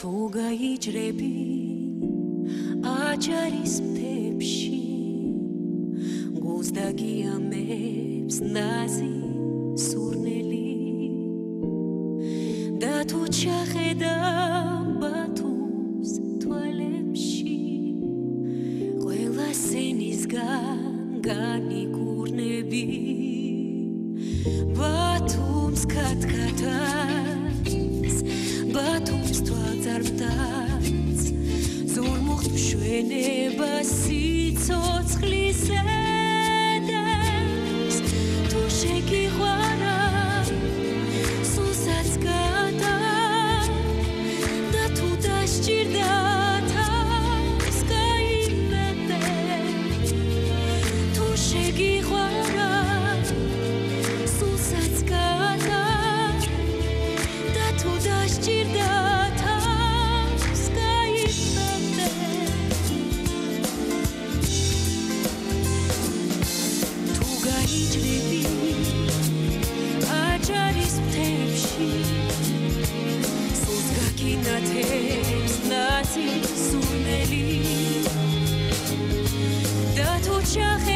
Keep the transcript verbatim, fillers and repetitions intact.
თუ გაიჭრები აჭარის მთებში გულს დაგიამებს ნაზი სურნელი და თუ ჩახედავ ბათუმს თვალებში ყველა სენისგან განიკურნები ბათუმს ქათქათას ბათუმს თვალწარმტაც ზურმუხტ მშვენება სიცოცხლის ედებს თუ შეგიყვარა სულსაც გადა და თუ დასჭირდა თავს გაიმეტე თუ შეგიყვარა სულსაც გადა და თუ დასჭირდა ნათებს ნაზი სურნელი და თუ ჩახე